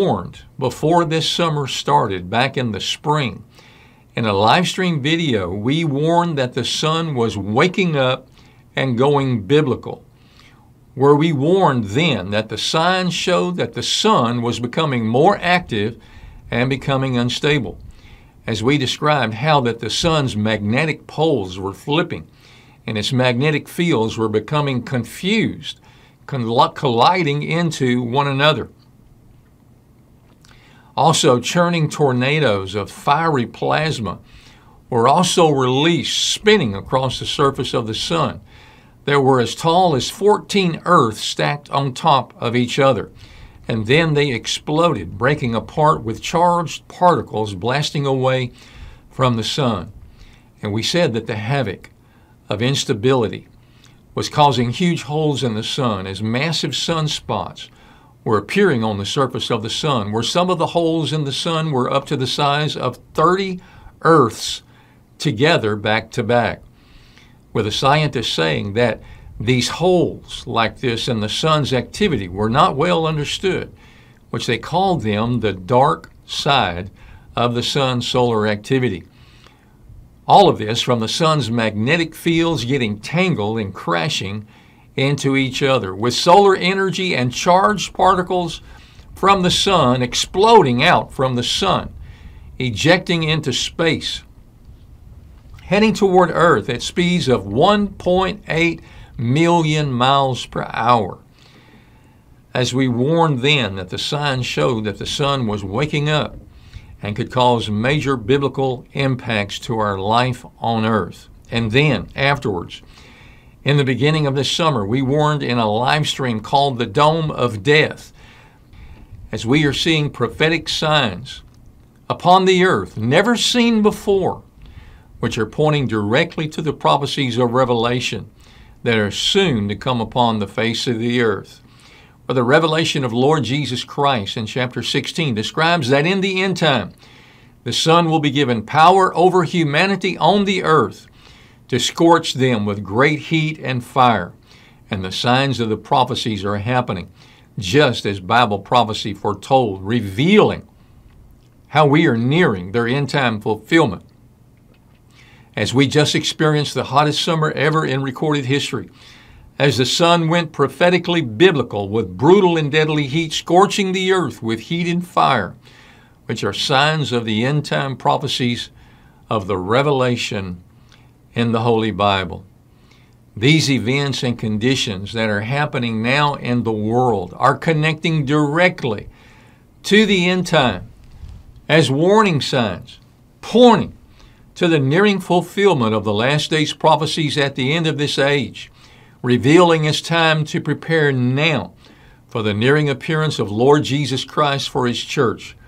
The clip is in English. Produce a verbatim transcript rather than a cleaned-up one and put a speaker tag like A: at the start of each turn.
A: warned before this summer started back in the spring. In a live stream video, we warned that the sun was waking up and going biblical, where we warned then that the signs showed that the sun was becoming more active and becoming unstable, as we described how that the sun's magnetic poles were flipping and its magnetic fields were becoming confused, colliding into one another. Also, churning tornadoes of fiery plasma were also released, spinning across the surface of the sun. There were as tall as fourteen Earths stacked on top of each other, and then they exploded, breaking apart with charged particles blasting away from the sun. And we said that the havoc of instability was causing huge holes in the sun as massive sunspots were appearing on the surface of the sun, where some of the holes in the sun were up to the size of thirty Earths together back to back, with a scientist saying that these holes like this in the sun's activity were not well understood, which they called them the dark side of the sun's solar activity. All of this from the sun's magnetic fields getting tangled and crashing into each other, with solar energy and charged particles from the sun exploding out from the sun, ejecting into space, heading toward Earth at speeds of one point eight million miles per hour. As we warned then that the signs showed that the sun was waking up and could cause major biblical impacts to our life on Earth. And then, afterwards, in the beginning of this summer, we warned in a live stream called the Dome of Death, as we are seeing prophetic signs upon the earth never seen before, which are pointing directly to the prophecies of Revelation that are soon to come upon the face of the earth. For the revelation of Lord Jesus Christ in chapter sixteen describes that in the end time, the Son will be given power over humanity on the earth to scorch them with great heat and fire. And the signs of the prophecies are happening, just as Bible prophecy foretold, revealing how we are nearing their end-time fulfillment. As we just experienced the hottest summer ever in recorded history, as the sun went prophetically biblical with brutal and deadly heat, scorching the earth with heat and fire, which are signs of the end-time prophecies of the revelation in the Holy Bible. These events and conditions that are happening now in the world are connecting directly to the end time as warning signs, pointing to the nearing fulfillment of the last days prophecies at the end of this age, revealing it's time to prepare now for the nearing appearance of Lord Jesus Christ for His church,